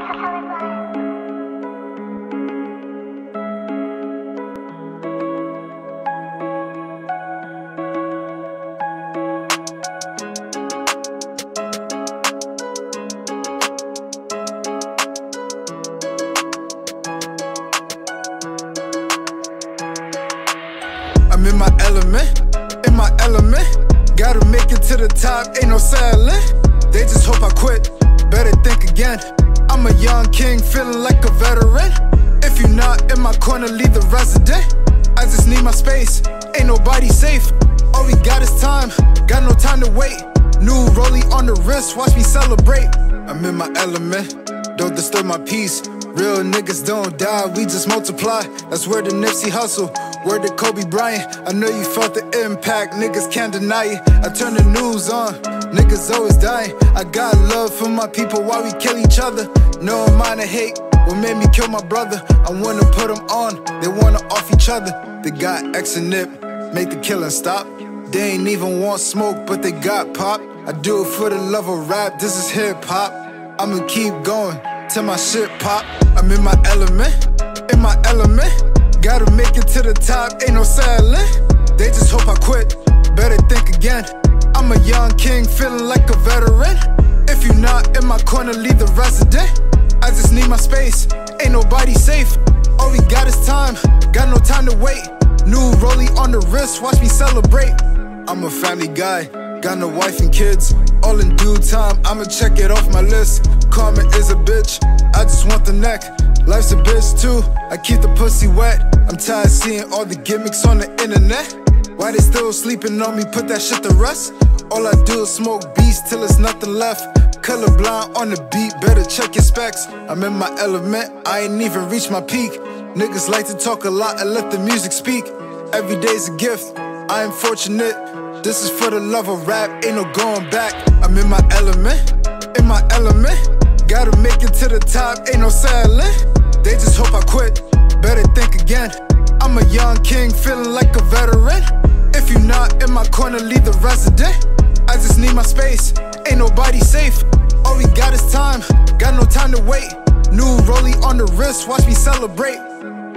I'm in my element, gotta make it to the top, ain't no settling. They just hope I quit, better think again. I'm a young king, feeling like a veteran. If you're not in my corner, leave the resident. I just need my space, ain't nobody safe. All we got is time, got no time to wait. New rollie on the wrist, watch me celebrate. I'm in my element, don't disturb my peace. Real niggas don't die, we just multiply. That's where the Nipsey Hussle, where the Kobe Bryant. I know you felt the impact, niggas can't deny it. I turn the news on, niggas always dying. I got love for my people while we kill each other. No amount of hate what made me kill my brother. I wanna put them on, they wanna off each other. They got X and Nip, make the killing stop. They ain't even want smoke, but they got pop. I do it for the love of rap, this is hip hop. I'ma keep going till my shit pop. I'm in my element, gotta make it to the top, ain't no settling. They just hope I quit, better think again. I'm a young king, feeling like a veteran. If you're not in my corner, leave the resident. I just need my space, ain't nobody safe. All we got is time, got no time to wait. New rollie on the wrist, watch me celebrate. I'm a family guy, got no wife and kids. All in due time, I'ma check it off my list. Karma is a bitch, I just want the neck. Life's a bitch too, I keep the pussy wet. I'm tired seeing all the gimmicks on the internet. Why they still sleeping on me, put that shit to rest. All I do is smoke beats till there's nothing left. Colorblind on the beat, better check your specs. I'm in my element, I ain't even reached my peak. Niggas like to talk a lot and let the music speak. Every day's a gift, I am fortunate. This is for the love of rap, ain't no going back. I'm in my element, gotta make it to the top, ain't no settling. They just hope I quit, better think again. I'm a young king, feeling like a veteran. If you're not in my corner, leave the resident. I just need my space, ain't nobody safe. All we got is time, got no time to wait. New rollie on the wrist, watch me celebrate.